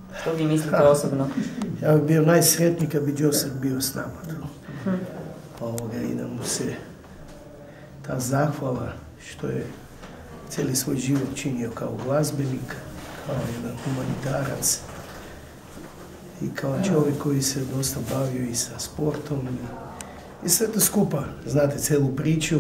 Što vi mislite osobno? Ja bih bio najsretniji kad bi Đosir bio s nama. I da mu se ta zahvala što je cijeli svoj život činio kao glazbenik, kao jedan humanitarac i kao čovjek koji se dosta bavio i sa sportom i sve to skupa, znate, cijelu priču.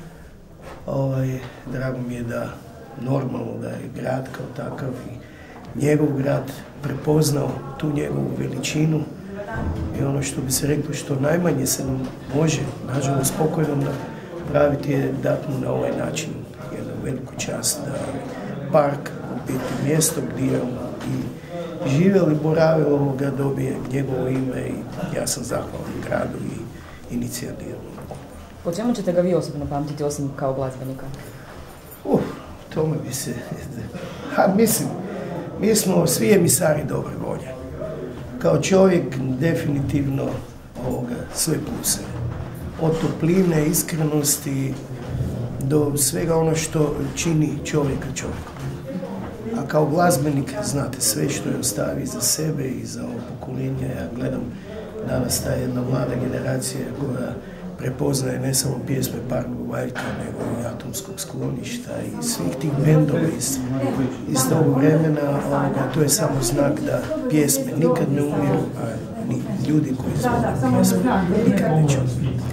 Drago mi je da normalno da je grad kao takav i njegov grad prepoznao tu njegovu veličinu i ono što bi se reklo što najmanje se nam može, nažalost spokojno napraviti je dati mu na ovaj način jednu veliku čast da park u biti mjesto gdje on i živjeli, boravilo ga dobije njegovo ime i ja sam zahvalan gradu i inicijativu. Po čemu ćete ga vi osobno pamtiti osim kao glazbenika? Tome bi se... mislim, mi smo svi emisari dobre volje. Kao čovjek definitivno sve pluse. Od topline, iskrenosti do svega ono što čini čovjeka čovjekom. A kao glazbenik, znate, sve što je ostavi za sebe i za ovo pokoljenje. Ja gledam danas ta jedna mlada generacija koja prepoznaje ne samo pjesme Parnog Valjka, nego i Atomskog skloništa i svih tih bendova iz tog vremena. To je samo znak da pjesme nikad ne umiru, a ni ljudi koji zvone pjesme nikad neće umirati.